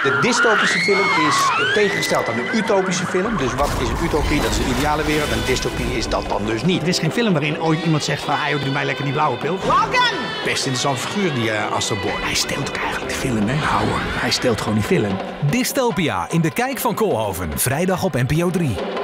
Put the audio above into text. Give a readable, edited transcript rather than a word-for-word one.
De dystopische film is tegengesteld aan de utopische film. Dus wat is een utopie? Dat is een ideale wereld. En dystopie is dat dan dus niet. Er is geen film waarin ooit iemand zegt van... doe mij lekker die blauwe pil. Logan! Best interessante figuur, die Astro Boy. Hij steelt ook eigenlijk de film, hè? Houwer. Hij steelt gewoon die film. Dystopia in de Kijk van Koolhoven. Vrijdag op NPO 3.